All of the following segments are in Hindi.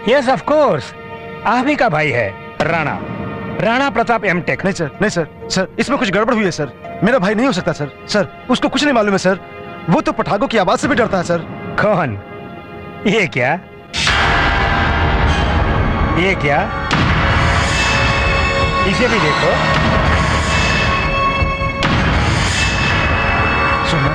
यस ऑफ कोर्स, आप ही का भाई है राणा, राणा प्रताप एमटेक। नहीं सर, नहीं सर, सर इसमें कुछ गड़बड़ हुई है सर। मेरा भाई नहीं हो सकता सर। सर उसको कुछ नहीं मालूम है सर। वो तो पटाखों की आवाज से भी डरता है सर। कौन? ये क्या? ये क्या? इसे भी देखो। सुनो,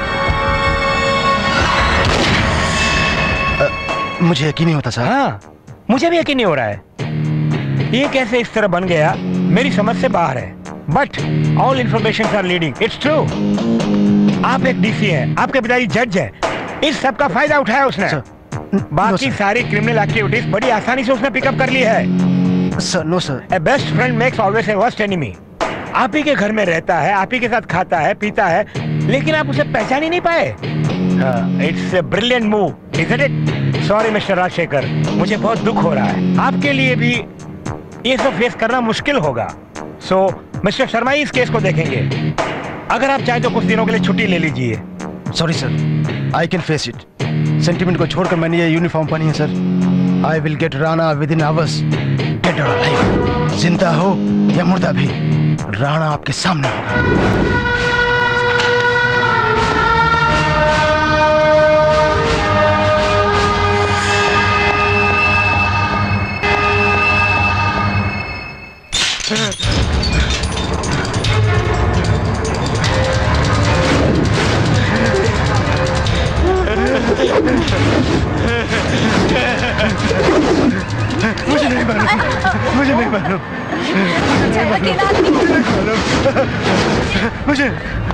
मुझे यकीन नहीं होता सर। हाँ, मुझे भी यकीन नहीं हो रहा है। ये कैसे इस तरह बन गया, मेरी समझ से बाहर है। But all information are leading, it's true. आप एक डीसी हैं, आपके पिताजी जज हैं। इस सब का फायदा उठाया उसने। बाकी सारी क्रिमिनल एक्टिविटीज बड़ी आसानी से उसने पिकअप कर ली है। Sir no sir. A best friend makes always a worst enemy. आप ही के घर में रहता है, आप ही के साथ खाता है, पीता है, लेकिन आप उसे पहचान ही नहीं पाए। It's a brilliant move, isn't it? Sorry mister Rajasekhar, मुझे बहुत दुख हो रहा है। आपके लिए भी ये सब फेस करना मुश्किल होगा। सो मिस्टर शर्मा इस केस को देखेंगे। अगर आप चाहें तो कुछ दिनों के लिए छुट्टी ले लीजिए। Sorry sir, I can face it. Sentiment को छोड़कर मैंने ये यूनिफॉर्म पहनी है sir. I will get Rana within hours. Get out alive. जिंदा हो या मुर्दा भी, राणा आपके सामने होगा। मुझे नहीं मालूम, मुझे नहीं मालूम, मुझे।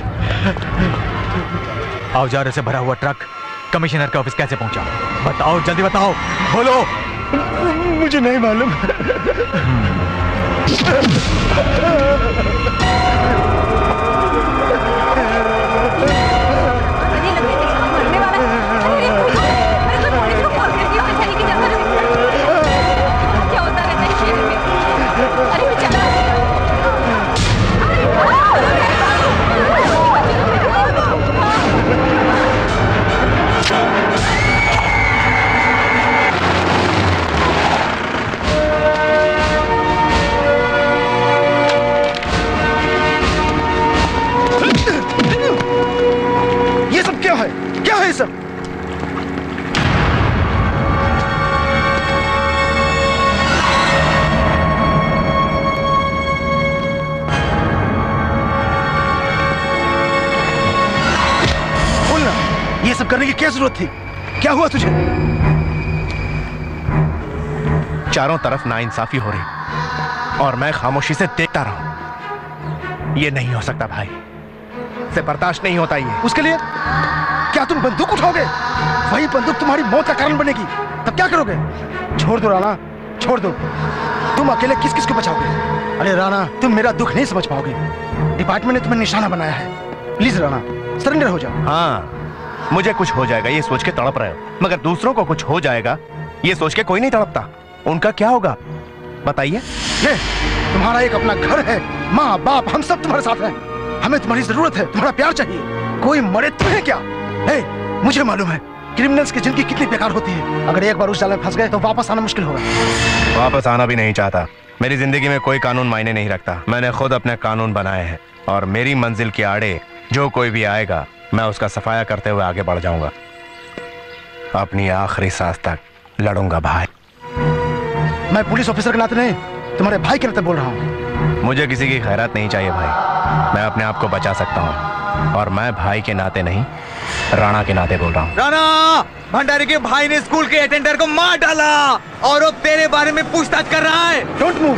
औजारों से भरा हुआ ट्रक कमिश्नर के ऑफिस कैसे पहुंचा? बताओ, जल्दी बताओ, बोलो। मुझे नहीं मालूम। क्या है सब? बोलना, ये सब करने की क्या जरूरत थी? क्या हुआ तुझे? चारों तरफ नाइंसाफी हो रही और मैं खामोशी से देखता रहूं। ये नहीं हो सकता भाई, से बर्दाश्त नहीं होता ये। उसके लिए क्या तुम बंदूक उठाओगे? वही बंदूक तुम्हारी मौत का कारण बनेगी। तब क्या करोगे? छोड़ दो राणा, छोड़ दो। तुम अकेले किस किस को बचाओगे? अरे राणा, तुम मेरा दुख नहीं समझ पाओगे। डिपार्टमेंट ने तुम्हें निशाना बनाया है। प्लीज राणा, सरेंडर हो जाओ। हाँ, मुझे कुछ हो जाएगा ये सोच के तड़प रहे हो, मगर दूसरों को कुछ हो जाएगा ये सोच के कोई नहीं तड़पता। उनका क्या होगा बताइए? तुम्हारा एक अपना घर है, माँ बाप हम सब तुम्हारे साथ हैं। हमें तुम्हारी जरूरत है, तुम्हारा प्यार चाहिए। कोई मरे तुम्हें क्या? मुझे मालूम है क्रिमिनल्स की जिंदगी कितनी बेकार होती है। अगर एक बार उस जाल में फंस गए तो वापस आना मुश्किल होगा। वापस आना भी नहीं चाहता। मेरी जिंदगी में कोई कानून मायने नहीं रखता। मैंने खुद अपने कानून बनाए हैं और मेरी मंजिल के आड़े जो कोई भी आएगा मैं उसका सफाया करते हुए आगे बढ़ जाऊंगा। अपनी आखिरी सांस तक लड़ूंगा भाई। मैं पुलिस ऑफिसर के नाते नहीं, तुम्हारे भाई के नाते बोल रहा हूँ। मुझे किसी की खैरात नहीं चाहिए भाई, मैं अपने आप को बचा सकता हूँ और मैं भाई के नाते नहीं राणा के नाते बोल रहा हूँ। राणा, भंडारी के भाई ने स्कूल के अटेंडर को मार डाला और वो तेरे बारे में पूछताछ कर रहा है। Don't move.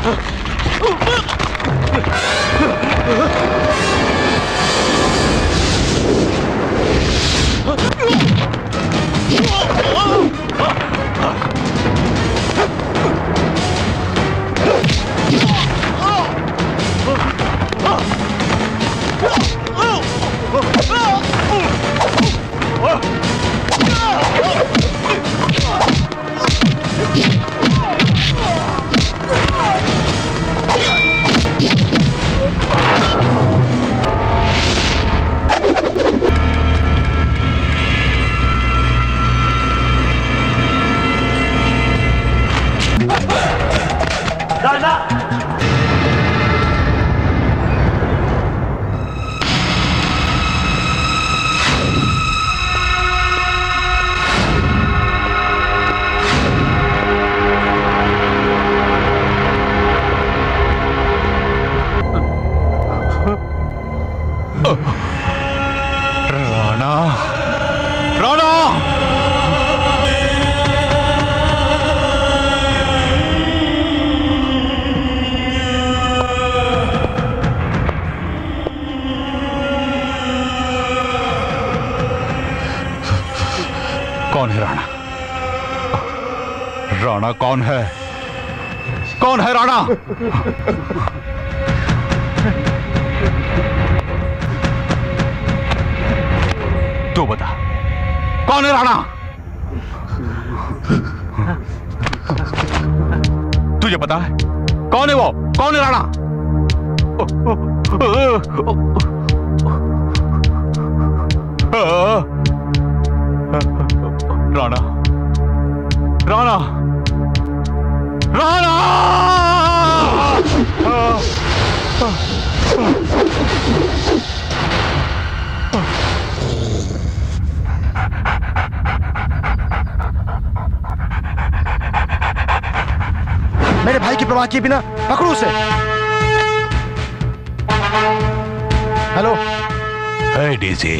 कौन है राणा? राणा कौन है? कौन है राणा? तू बता, कौन है राणा? तुझे पता है कौन है वो? कौन है राणा? राणा, राणा, राणा! मेरे भाई की परवाह किए बिना पकड़ो उसे। हेलो। हे डीसी,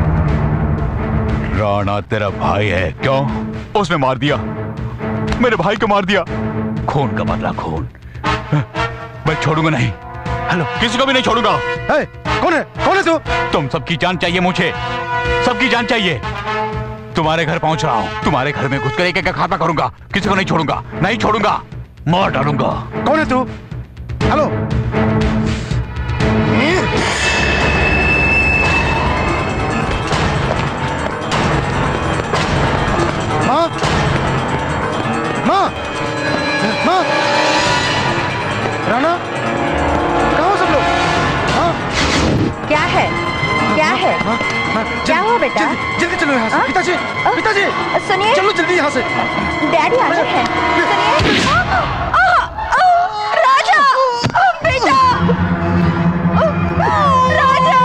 राणा तेरा भाई है क्यों? उसने मार दिया, मेरे भाई को मार दिया। खून का बदला खून, मैं छोड़ूंगा नहीं। हेलो, किसी को भी नहीं छोड़ूंगा। कौन है? कौन है तू? तुम सबकी जान चाहिए मुझे, सबकी जान चाहिए। तुम्हारे घर पहुंच रहा हूं, तुम्हारे घर में घुसकर एक एक का खाता करूंगा, किसी को नहीं छोड़ूंगा, नहीं छोड़ूंगा, मार डालूंगा। कौन है तू? हेलो। माँ, माँ, माँ, राणा, कहाँ हो सब लोग? हाँ? क्या है? क्या है? क्या हुआ बेटा? जल्दी चलो यहाँ से। पिताजी, पिताजी, सुनिए, चलो जल्दी यहाँ से। डैडी आ गए हैं। सुनिए, राजा, बेटा, राजा,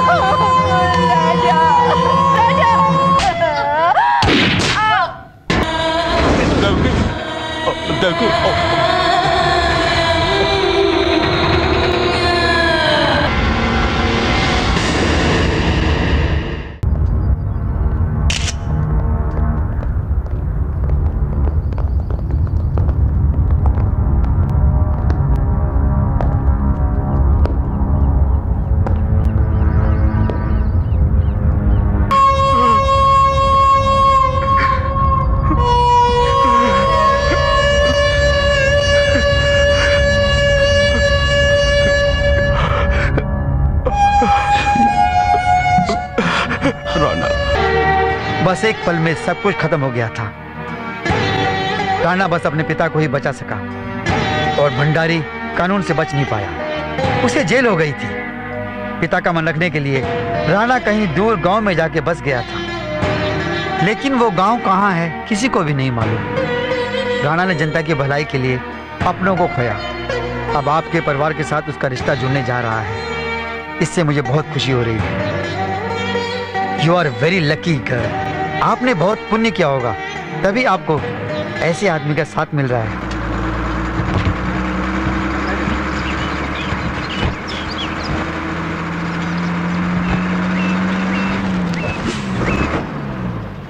बस एक पल में सब कुछ खत्म हो गया था। राणा बस अपने पिता को ही बचा सका और भंडारी कानून से बच नहीं पाया। उसे जेल हो गई थी। पिता का मन रखने के लिए राणा कहीं दूर गांव में जाके बस गया था, लेकिन वो गांव कहाँ है किसी को भी नहीं मालूम। राणा ने जनता की भलाई के लिए अपनों को खोया। अब आपके परिवार के साथ उसका रिश्ता जुड़ने जा रहा है। इससे मुझे बहुत खुशी हो रही है। You are very lucky girl. आपने बहुत पुण्य किया होगा, तभी आपको ऐसे आदमी का साथ मिल रहा है।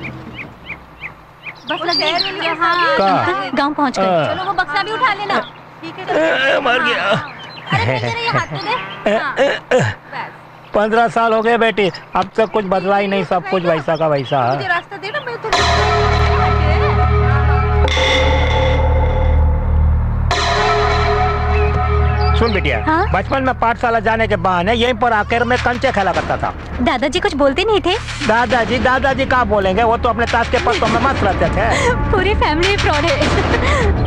बस गांव पहुंच गए। चलो वो बक्सा भी उठा लेना। मर गया। अरे जरा ये हाथ तो दे। हाँ, बस। 15 साल हो गए बेटी, अब तक कुछ बदला ही नहीं, सब कुछ वैसा का वैसा है। मुझे रास्ता दे ना, मैं तो सुन बिटिया, हाँ? बचपन में पाठशाला जाने के बहाने यहीं पर आकर मैं कंचे खेला करता था। दादाजी कुछ बोलते नहीं थे? दादाजी क्या बोलेंगे, वो तो अपने ताश के पत्तों में मस्त रहते थे। पूरी फैमिली फ्रॉड है।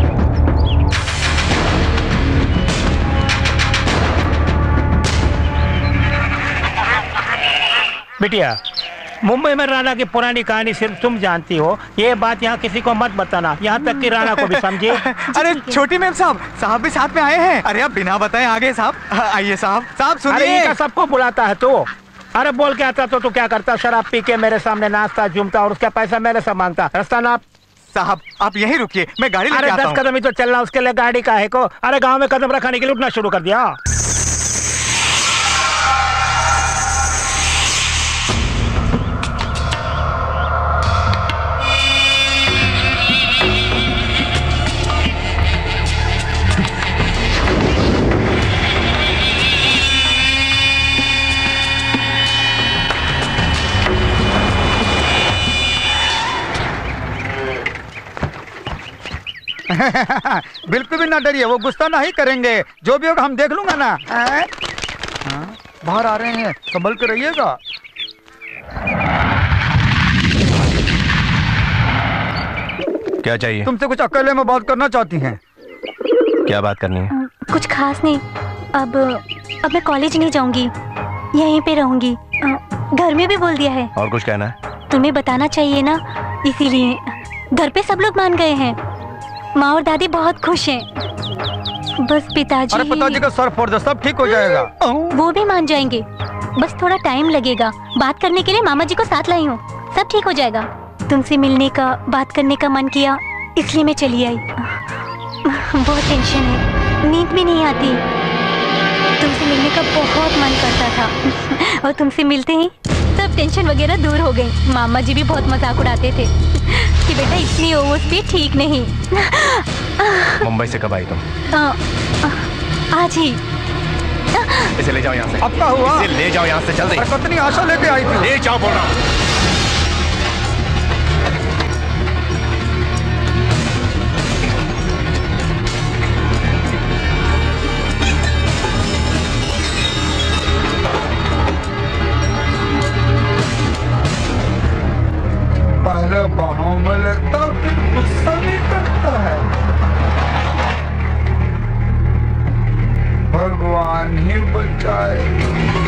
बिटिया, मुंबई में राणा की पुरानी कहानी सिर्फ तुम जानती हो, ये बात यहाँ किसी को मत बताना, यहाँ तक कि राणा को भी, समझे? अरे छोटी मैम साहब भी साथ में आए हैं। अरे आप बिना बताए आ गए साहब। आइए साहब अरे सुनिए। इनका सबको बुलाता है तू। अरे बोल के आता तो तू क्या करता, शराब पी के मेरे सामने नाचता झूमता और उसका पैसा मेरे से मांगता। रास्ता ना साहब आप यहीं रुकिए, मैं गाड़ी लेके अरे आता 10 हूँ। कदम ही तो चलना, उसके लिए गाड़ी का है को। अरे गाँव में कदम रखाने के लिए उठना शुरू कर दिया। बिल्कुल भी ना डरिए, वो गुस्सा नहीं करेंगे, जो भी होगा हम देख लूंगा ना। हाँ? बाहर आ रहे हैं, संभल के रहिएगा। क्या चाहिए? तुमसे कुछ अकेले में बात करना चाहती हैं। क्या बात करनी है? कुछ खास नहीं। अब मैं कॉलेज नहीं जाऊंगी, यहीं पे रहूंगी। घर में भी बोल दिया है। और कुछ कहना है? तुम्हें बताना चाहिए ना, इसीलिए। घर पे सब लोग मान गए हैं, माँ और दादी बहुत खुश हैं। बस पिताजी। अरे पिताजी का सर फोड़ दो, सब ठीक हो जाएगा। वो भी मान जाएंगे, बस थोड़ा टाइम लगेगा। बात करने के लिए मामा जी को साथ लाई हूँ, सब ठीक हो जाएगा। तुमसे मिलने का, बात करने का मन किया, इसलिए मैं चली आई। बहुत टेंशन है, नींद भी नहीं आती। तुमसे मिलने का बहुत मन करता था और तुमसे मिलते ही सब टेंशन वगैरह दूर हो गई। मामा जी भी बहुत मजाक उड़ाते थे कि बेटा इतनी ओवर स्पीड ठीक नहीं। मुंबई से कब आई तुम? आज ही। इसे ले जाओ यहाँ से। अब क्या हुआ? इसे ले जाओ यहाँ से जल्दी। कितनी आशा लेके आई थी। ले जाओ बोल रहा हूँ। पहले बाहों में लगता फिर गुस्सा नहीं करता है। भगवान ही बचाए।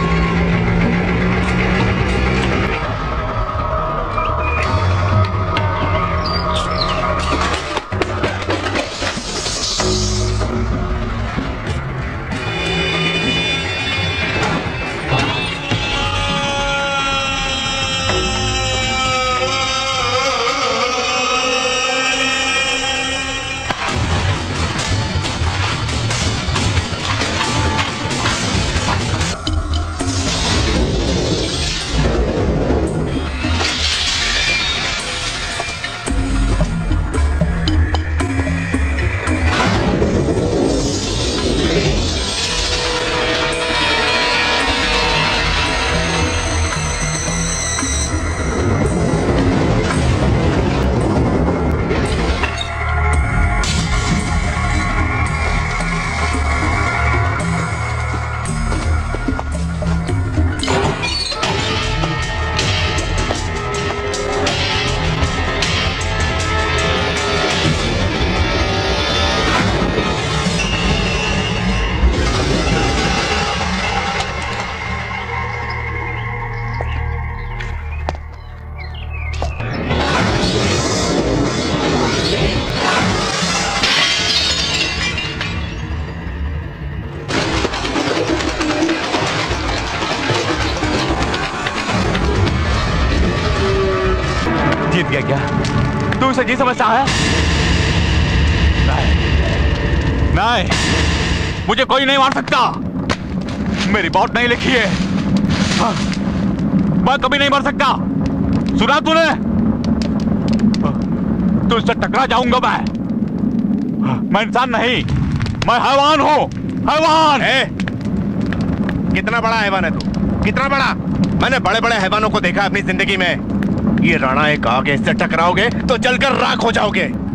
जीत गया क्या? तू इसे जी समझता है? नहीं, मुझे कोई नहीं मार सकता। मेरी मौत नहीं लिखी है। हाँ, मैं कभी नहीं मर सकता। सुना तूने? तो इससे टकरा जाऊंगा मैं इंसान नहीं, मैं हैवान हूँ, हैवान। कितना बड़ा हैवान है तू, कितना बड़ा? मैंने बड़े बड़े हैवानों को देखा अपनी जिंदगी में। ये राणा एक आगे इससे टकराओगे तो जलकर राख हो जाओगे।